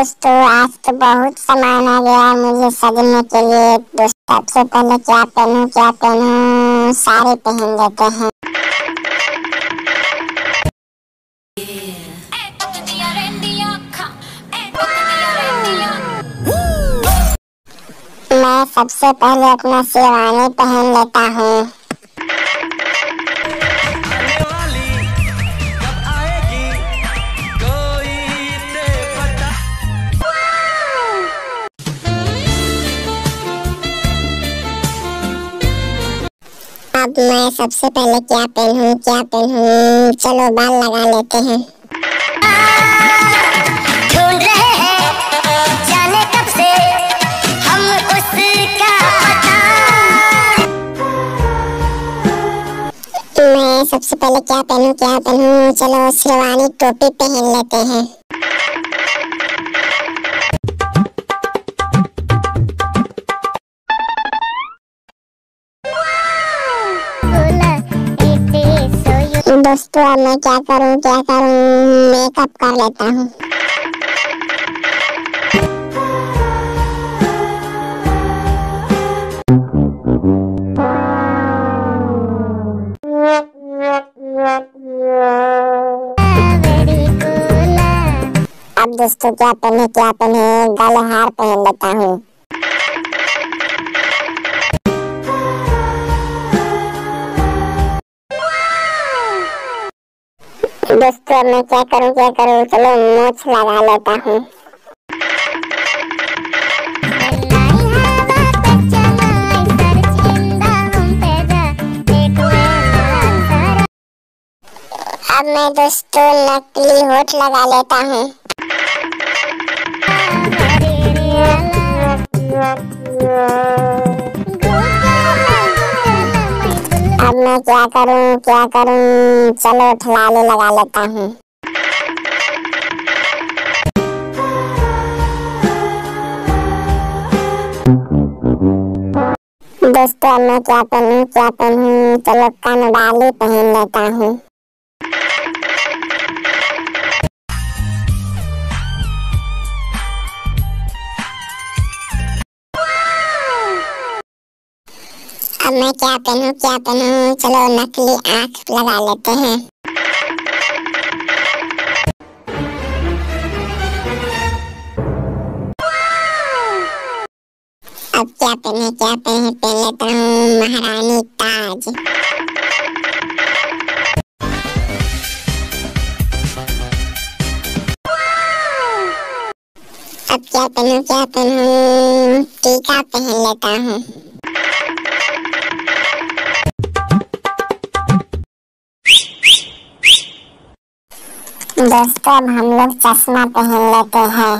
दोस्तों, आज तो बहुत सामान आ गया मुझे सजने के लिए। तो सबसे पहले क्या पहनूं सारे पहन लेते हैं। मैं सबसे पहले अपना शेरवानी पहन लेता हूँ। अब मैं सबसे पहले क्या पहनूं, चलो बाल लगा लेते हैं। ढूंढ रहे हैं जाने कब से हम उसका पता। मैं सबसे पहले क्या पहनूं, चलो शेरवानी टोपी पहन लेते हैं। दोस्तों, अब मैं क्या करूं, मेकअप कर लेता हूँ। अब दोस्तों क्या पहने, गलहार पहन लेता हूँ। दोस्तों, मैं क्या करूं, चलो मूंछ लगा लेता हूँ। अब मैं दोस्तों नकली होठ लगा लेता हूँ। अब मैं क्या करूं, चलो ठलाली लगा लेता हूँ। दोस्तों, अब मैं क्या पहनूं, चलो कनवाली पहन लेता हूँ। अब मैं क्या पहनूं, चलो नकली आँख लगा लेते हैं। अब क्या पहन लेता हूँ महारानी ताज। अब क्या पहनूं, टीका पहन लेता हूँ। दोस्तों, अब हम लोग चश्मा पहन लेते हैं।